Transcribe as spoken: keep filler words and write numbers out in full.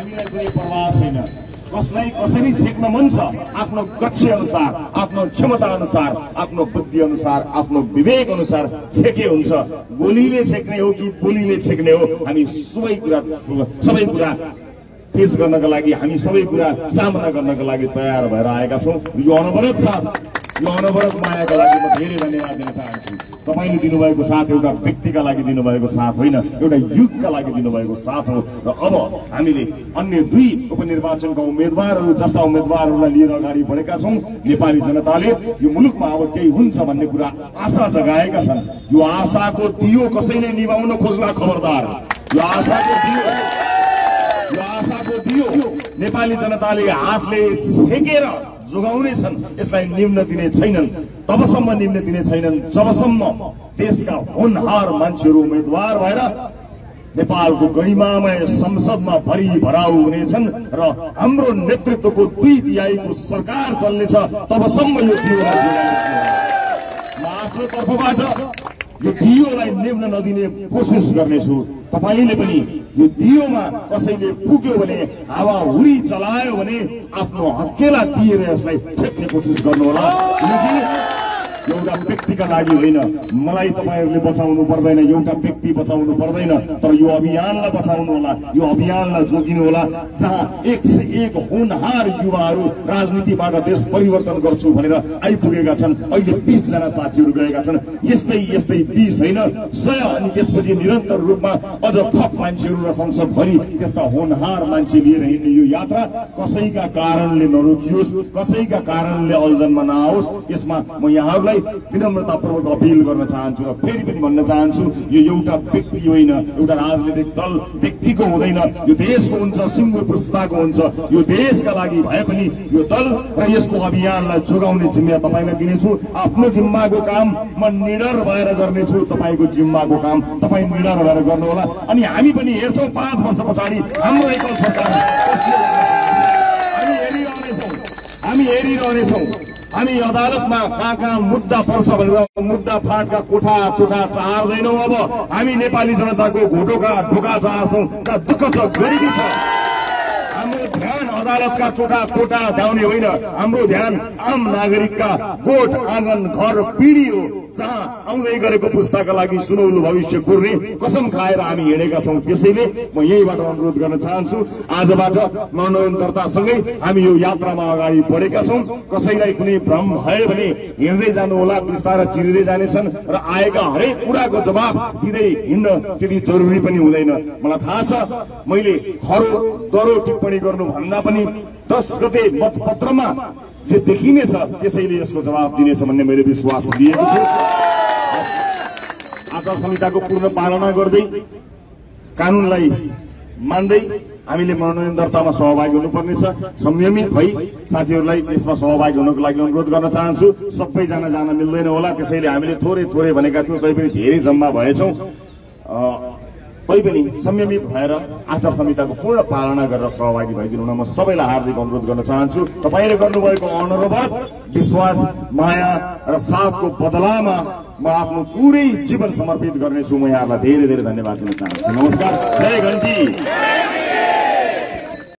हामीलाई कुनै प्रभाव छैन। कसलाई कसरी छेक्न मन छ आफ्नो कक्ष अनुसार, आफ्नो क्षमता अनुसार, आफ्नो बुद्धि अनुसार, आफ्नो विवेक अनुसार छेके हुन्छ। गोलीले छेक्ने हो कि बोलीले छेक्ने हो, हामी सबै कुरा सबै कुरा पेश गर्नका लागि, हामी सबै कुरा सामना गर्नका लागि तयार भएर आएका छौँ। यो अनवरत साथ, यो अनवरत मायाका लागि म धेरै धन्यवाद दिन चाहन्छु। तपाईले दिनुभएको साथ एउटा व्यक्तिका लागि दिनुभएको साथ होइन, एउटा युगका लागि दिनुभएको साथ हो। र अब हामीले अन्य दुई उपनिर्वाचनका उम्मेद्वारहरू जस्ता उम्मेद्वारहरूलाई लिएर अगाडि बढेका छौँ। नेपाली जनताले यो मुलुकमा अब केही हुन्छ भन्ने कुरा आशा जगाएका छन्। यो आशाको दियो कसैले निभाउन खोज्ला खबरदार। यो आशाको दियो यो आशाको दियो नेपाली जनताले हातले छेकेर जोगाउने छन्। यसलाई निम्न दिने छैनन्, तबसम्म निम्न दिने छैनन् जबसम्म देशका होनहार मान्छेहरू उम्मेद्वार भएर नेपालको गरिमामय संसदमा भरि भराउ हुनेछन् र हाम्रो नेतृत्वको दुई तिहाईको सरकार चल्नेछ। तबसम्म यो दियोलाई जोगाउने म आफ्नो तर्फबाट यो दियोलाई निम्न नदिने कोसिस गर्नेछु। तपाईले पनि यो दियोमा कसैले पुग्यो भने, हावा हुरी चलायो भने आफ्नो हक्केला दिएर यसलाई छेक्ने कोसिस गर्नुहोला। किनकि एउटा व्यक्तिका लागि होइन, मलाई तपाईहरूले बचाउनु पर्दैन, एउटा व्यक्ति बचाउनु पर्दैन, तर यो अभियानलाई बचाउनु होला, यो अभियानलाई जोगिनु होला। जहाँ एक से एक होनहार युवाहरू राजनीतिबाट देश परिवर्तन गर्छु भनेर आइपुगेका छन्। अहिले बीस जना साथीहरू गएका छन्। यस्तै यस्तै बीस होइन, सय अनि त्यसपछि निरन्तर रूपमा अझ थप मान्छेहरू र संसदभरि त्यस्ता होनहार मान्छे लिएर हिँड्ने यो यात्रा कसैका कारणले नरोकियोस्, कसैका कारणले अल्झनमा नआओस्। यसमा म यहाँहरूलाई विनम्रतापूर्वक अपील गर्न चाहन्छु र फेरि पनि भन्न चाहन्छु, यो एउटा व्यक्ति होइन, एउटा राजनीतिक दल व्यक्तिको हुँदैन, यो देशको हुन्छ, सिङ्गो पुस्ताको हुन्छ। यो देशका लागि भए पनि यो दल र यसको अभियानलाई जोगाउने जिम्मा तपाईँलाई दिनेछु। आफ्नो जिम्माको काम म निडर भएर गर्नेछु, तपाईँको जिम्माको काम तपाईँ निडर भएर गर्नुहोला। अनि हामी पनि हेर्छौँ पाँच वर्ष पछाडि हाम्रो एकल सरकार हामी हेरिरहनेछौँ हामी हेरिरहनेछौँ हामी अदालतमा कहाँ कहाँ मुद्दा पर्छ भनेर मुद्दा फाँटका कोठा चोठा चाहदैनौँ। अब हामी नेपाली जनताको घोटोका ढोका चाहन्छौँ, जहाँ दुःख छ, गरिबी छ। हाम्रो ध्यान अदालतका चोठा कोठा ध्याउने होइन, हाम्रो ध्यान आम नागरिकका गोठ आँगन घर पिँढी हो, जहाँ आउँदै गरेको पुस्ताका लागि सुनौलो भविष्य कोर्ने कसम खाएर हामी हिँडेका छौँ। त्यसैले म यहीबाट अनुरोध गर्न चाहन्छु, आजबाट मनोनयन दर्तासँगै हामी यो यात्रामा अगाडि बढेका छौँ। कसैलाई कुनै भ्रम भयो भने हिँड्दै जानु होला, बिस्तारै चिरिँदै जानेछन् र आएका हरेक कुराको जवाब दिँदै हिँड्न त्यति जरुरी पनि हुँदैन। मलाई थाहा छ, मैले खरो दरो टिप्पणी गर्नु भन्दा पनि दस गते मतपत्रमा जे देखिनेछ त्यसैले यसको जवाब दिनेछ भन्ने मैले विश्वास लिएको छु। आचार संहिताको पूर्ण पालना गर्दै, कानूनलाई मान्दै हामीले मनोनयन दर्तामा सहभागी हुनुपर्नेछ। संयमित भई साथीहरूलाई यसमा सहभागी हुनको लागि अनुरोध गर्न चाहन्छु। सबैजना जान मिल्दैन होला, त्यसैले हामीले थोरै थोरै भनेका थियौँ, तैपनि धेरै जम्मा भएछौँ। तैपनि संयमित भएर आचार संहिताको पूर्ण पालना गरेर सहभागी भइदिनु हुन म सबैलाई हार्दिक अनुरोध गर्न चाहन्छु। तपाईँले गर्नुभएको अनवरत विश्वास, माया र साथको बदलामा म आफ्नो पुरै जीवन समर्पित गर्नेछु। म यहाँहरूलाई धेरै धेरै धन्यवाद दिन चाहन्छु। नमस्कार, जय घन्टी।